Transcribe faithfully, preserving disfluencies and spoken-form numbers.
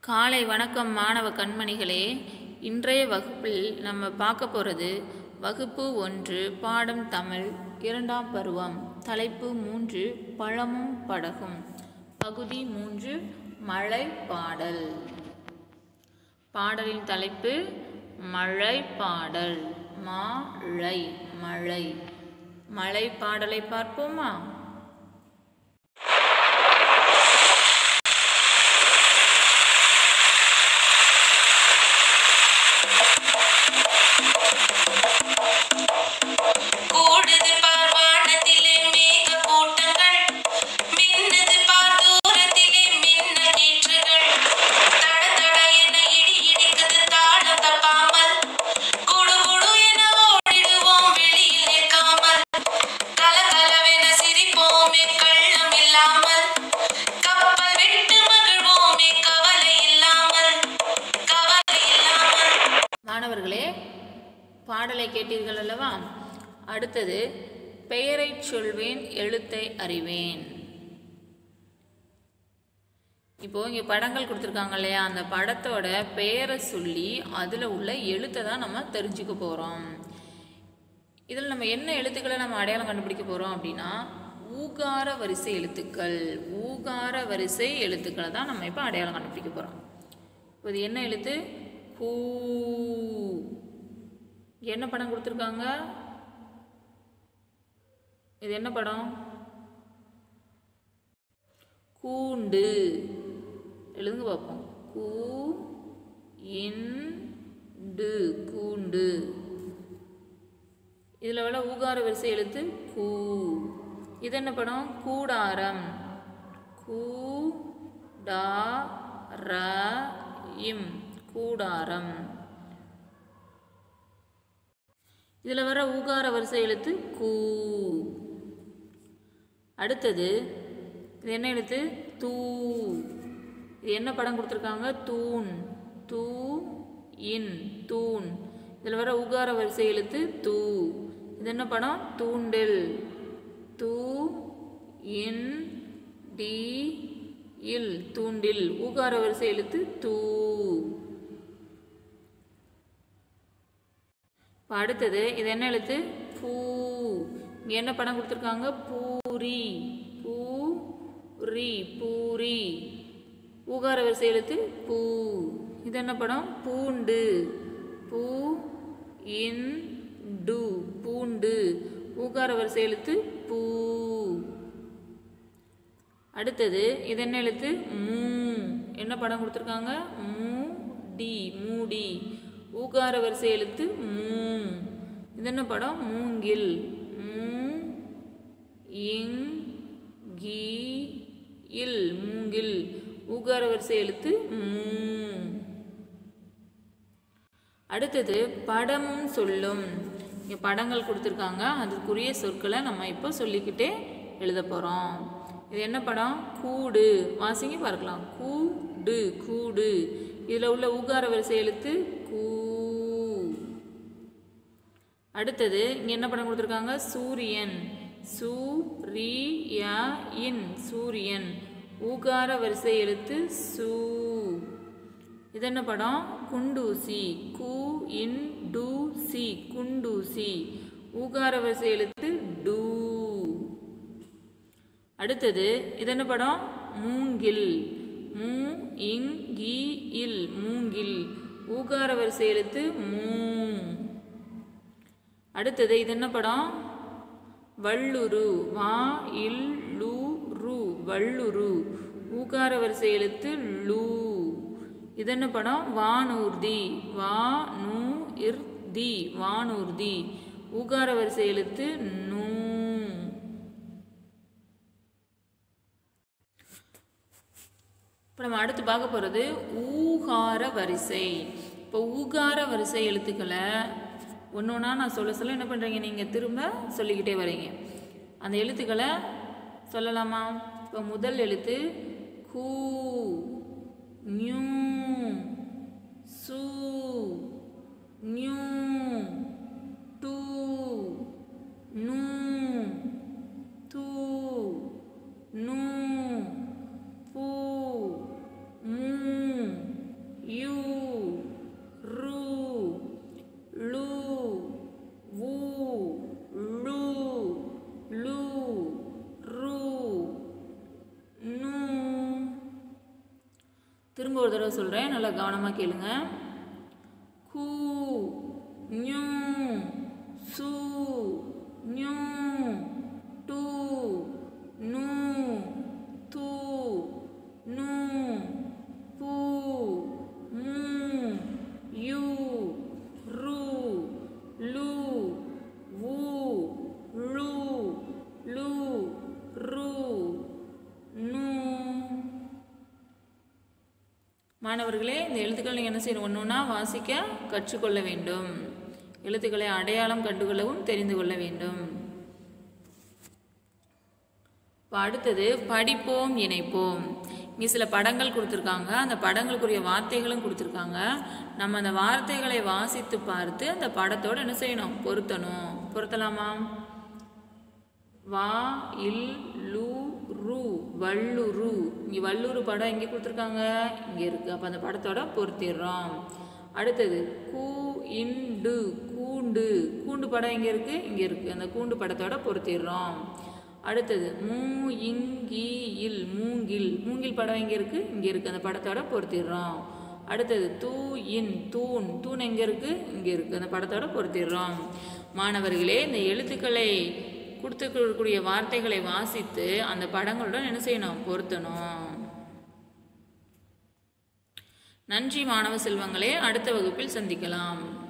காலை வணக்கம் மாணவ கண்மணிகளே. இன்றைய வகுப்பில் நம்ம பார்க்க போகிறது வகுப்பு ஒன்று பாடம் தமிழ் இரண்டாம் பருவம் தலைப்பு மூன்று பழமும் படகும் பகுதி மூன்று மழை பாடல். பாடலின் தலைப்பு மழை பாடல். மழை மழை மழை பாடலை பார்ப்போமா? மாணவர்களே, பாடலை கேட்டீர்கள் அல்லவா? அடுத்தது பெயரை சொல்வேன் எழுத்தை அறிவேன். இப்போ இங்கே படங்கள் கொடுத்துருக்காங்க இல்லையா, அந்த படத்தோட பெயரை சொல்லி அதில் உள்ள எழுத்தை தான் நம்ம தெரிஞ்சுக்க போகிறோம். இதில் நம்ம என்ன எழுத்துக்களை நம்ம அடையாளம் கண்டுபிடிக்க போகிறோம் அப்படின்னா ஊகார வரிசை எழுத்துக்கள். ஊகார வரிசை எழுத்துக்களை தான் நம்ம இப்போ அடையாளம் கண்டுபிடிக்க போகிறோம். இப்போ இது என்ன எழுத்து? கூ. என்ன படம் கொடுத்துருக்காங்க? இது என்ன படம்? கூண்டு. எழுதுங்க பார்ப்போம். கூ இண்டு கூண்டு. இதில் உள்ள ஊகார வரிசை எழுத்து கூ. இது என்ன படம்? கூடாரம். கூ டா ர இம் கூடாரம். இதில் வர ஊகார வரிசை எழுத்து கூ. அடுத்தது இது என்ன எழுத்து? தூ. இது என்ன படம் கொடுத்துருக்காங்க? தூண். தூ இன் தூண். இதில் வர ஊகார வரிசை எழுத்து தூ. இது என்ன படம்? தூண்டில். தூ இன் டி இல் தூண்டில். ஊகார வரிசை எழுத்து தூ. இப்போ அடுத்தது இது என்ன எழுத்து? பூ. இங்கே என்ன படம் கொடுத்துருக்காங்க? பூரி. பூரி பூரி. ஊகார வரிசை எழுத்து பூ. இது என்ன படம்? பூண்டு. பூ இன் டு பூண்டு. ஊகார வரிசை எழுத்து பூ. அடுத்தது இது என்ன எழுத்து? மூ. என்ன படம் கொடுத்துருக்காங்க? மூ டி மூடி. ஊகார வரிசை எழுத்து மூ. இது என்ன படம்? மூங்கில். மூ இங் கி இல் மூங்கில். ஊகார வரிசை எழுத்து மூ. அடுத்தது படமும் சொல்லும். இங்கே படங்கள் கொடுத்துருக்காங்க, அதுக்குரிய சொற்களை நம்ம இப்போ சொல்லிக்கிட்டே எழுத போகிறோம். இது என்ன படம்? கூடு. வாசிங்க பார்க்கலாம். கூடு கூடு. இதில் உள்ள ஊகார வரிசை எழுத்து கூ. அடுத்தது இங்கே என்ன படம் கொடுத்துருக்காங்க? சூரியன். சூரிய இன் சூரியன். ஊகார வரிசை எழுத்து சூ. இது என்ன படம்? குண்டூசி. கூ இன் டு சி குண்டூசி. ஊகார வரிசை எழுத்து டூ. அடுத்தது இது என்ன படம்? மூங்கில். மூ இங் கி இல் மூங்கில். ஊகார வரிசை எழுத்து மூ. அடுத்தது இது என்ன படம்? வள்ளுரு. வா இல் லு ரு வள்ளுரு. ஊகார வரிசை எழுத்து லூ. இது என்ன படம்? வானூர்தி. வா நூ இர் தி வானூர்தி. ஊகார வரிசை எழுத்து நூ. இப்போ நம்ம அடுத்து பார்க்க போகிறது ஊகார வரிசை. இப்போ ஊகார வரிசை எழுத்துக்களை ஒன்று ஒன்றா நான் சொல்ல சொல்ல என்ன பண்ணுறீங்க? நீங்கள் திரும்ப சொல்லிக்கிட்டே வரீங்க. அந்த எழுத்துக்களை சொல்லலாமா? இப்போ முதல் எழுத்து கூ, நியூ, சூ, நியூ, டூ, நூ, தூ, நூ, பூ, மூ, திரும்ப ஒரு தடவை சொல்கிறேன், நல்லா கவனமாக கேளுங்க. கூ ஞூ சு ஞூ டூ நூ தூ நூ பூ மூ யூ ரு லு வு ழு லு ரு நூ. மாணவர்களே, இந்த எழுத்துக்கள் நீங்கள் என்ன செய்யணும், ஒன்று ஒன்றா வாசிக்க கற்றுக்கொள்ள வேண்டும். எழுத்துக்களை அடையாளம் கண்டுகொள்ளவும் தெரிந்து கொள்ள வேண்டும். இப்போ அடுத்தது படிப்போம் இணைப்போம். இங்கே சில படங்கள் கொடுத்துருக்காங்க, அந்த படங்களுக்குரிய வார்த்தைகளும் கொடுத்துருக்காங்க. நம்ம அந்த வார்த்தைகளை வாசித்து பார்த்து அந்த படத்தோடு என்ன செய்யணும், பொருத்தணும். பொருத்தலாமா? வா இல் லு ரு வள்ளுரு. இங்கே வள்ளுரு படம் எங்கே கொடுத்துருக்காங்க, இங்கே இருக்குது. அப்போ அந்த படத்தோட பொருத்திடுறோம். அடுத்தது கூ இண்டு கூண்டு. கூண்டு படம் எங்கே இருக்குது, இங்கே இருக்குது. அந்த கூண்டு படத்தோட பொருத்திடுறோம். அடுத்தது மூ இங்கி இல் மூங்கில். மூங்கில் படம் எங்கே இருக்குது, இங்கே இருக்குது. அந்த படத்தோட பொருத்திடுறோம். அடுத்தது தூ இன் தூண். தூண் எங்கே இருக்குது, இங்கே இருக்குது. அந்த படத்தோட பொருத்திடுறோம். மாணவர்களே, இந்த எழுத்துக்களை கொடுத்துக்கூடிய வார்த்தைகளை வாசித்து அந்த படங்களுடன் என்ன செய்யணும், பொருத்தணும். நன்றி மாணவ செல்வங்களே, அடுத்த வகுப்பில் சந்திக்கலாம்.